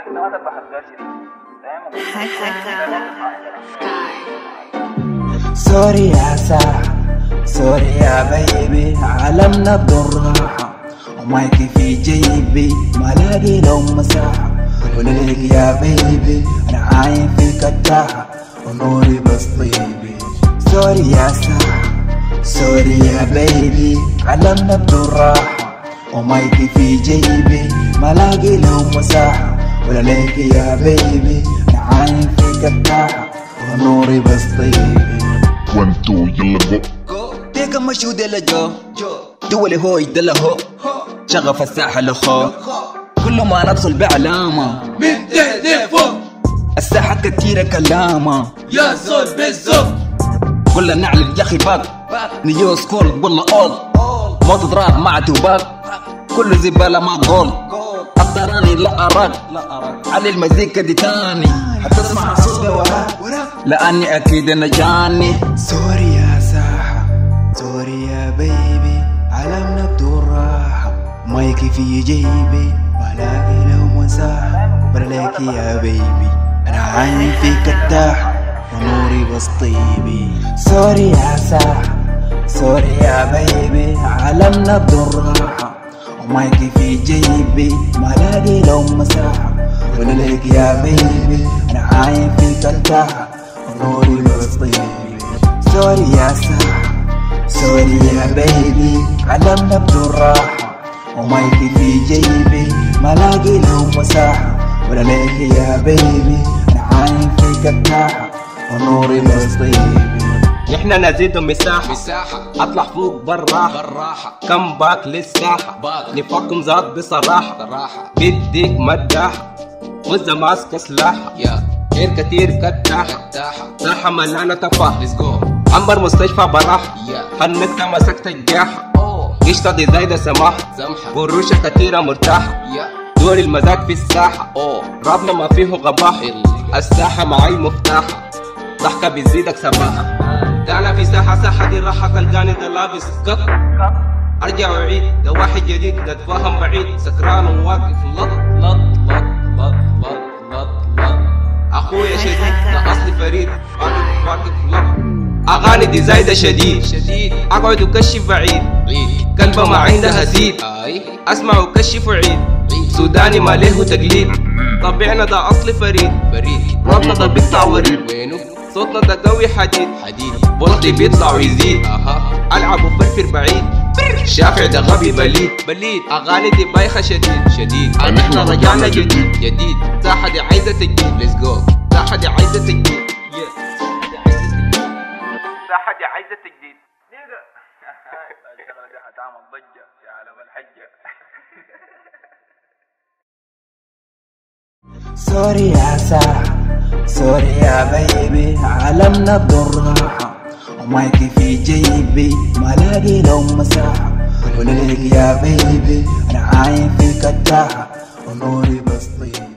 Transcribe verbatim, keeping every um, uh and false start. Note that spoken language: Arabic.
سوري يا ساحة، سوري يا بيبي، عالمنا بالراحة ومايكي في جيبي ما لاقي له مساحة. وليك يا بيبي أنا عايم في كتاحة ونوري بس طيبي. سوري يا ساحة، سوري يا بيبي، عالمنا بالراحة ومايكي في جيبي ما لاقي له مساحة. ولا ليك يا بيبي أنا عايم في كتاحة ونوري بس طيبي. one two يلا جو تيجا مشو دلا جو دولي هوي دلا هو شغف الساحة لخو كل ما ندخل بعلامة من تحت لفوق الساحة كتيرة كلامة يا زول بالزوق. كلنا نعلم يا اخي باك نيو سكول والله اول ما تضرب مع توباك كله زبالة مع جول. أقدراني لا أراك على المزيكا دي تاني حتسمع صوت وراك لأني أكيد أنا جاني. سوري يا ساحة، سوري يا بيبي، عالمنا بدون راحة مايكي في جيبي ما لاقي له مساحة. برليك يا بيبي أنا عايم في كتاحة ونوري بس طيبي. سوري يا ساحة، سوري يا بيبي، عالمنا بدون راحة ومايكي في جيبي ما لاقي له مساحة. ولا ليك يا بيبي أنا عايم في كتاحة ونوري بس طيبي. سوري يا ساحة، سوري يا بيبي، عالمنا بدون راحة ومايكي في جيبي ما لاقي له مساحة. ولا ليك يا بيبي أنا عايم في كتاحة ونوري بس طيبي. نحنا نزيدهم مساحة مساحة اطلع فوق بالراحة بالراحة كم باك للساحة باك نفاقكم زاد بصراحة بالراحة بديك مداحة وإذا ماسكة سلاحة يا غير كتير كتاحة كتاحة ساحة ملانة تفاحة. ليتس جو عنبر مستشفى براحة يا هنكتة مسكت الجاحة اوه قشطة دي زايدة سماحة سمحة قروشة كتيرة مرتاحة يا دول المزاج في الساحة اوه رابنا ما فيه غباحة الساحة معاي مفتاحة ضحكة بتزيدك سماحة. تعال في ساحة ساحة دي راحة تلقاني ده لابس كت ارجع واعيد ده واحد جديد ده اتفاهم بعيد سكران وواقف لط لط لط لط لط لط لط اخويا شديد ده اصلي فريد واقف واقف لط اغاني دي زايدة شديد شديد اقعد وكشف بعيد عيد قلبه ما عندها زيد اي اسمع وكشف وعيد سوداني ما له تقليد طبيعنا ده اصلي فريد فريد ربنا ده بيقطع وريد وينه صوتنا ده قوي حديد حديد بلطي بيطلع ويزيد اها العب وفرفر بعيد شافع ده غبي بليد بليد اغاني دي بايخه شديد شديد احنا رجعنا جديد جديد ساحه دي عايزه تجديد ليتس جو ساحه دي عايزه تجديد ساحه دي عايزه تجديد الشغله دي هتعمل ضجه يا عالم الحجه. سوري يا ساحة، سوري يا بيبي، عالمنا بدون راحة ومايكي في جيبي ما لاقي له مساحة. وليك يا بيبي أنا عايم في كتاحة ونوري بس طيب.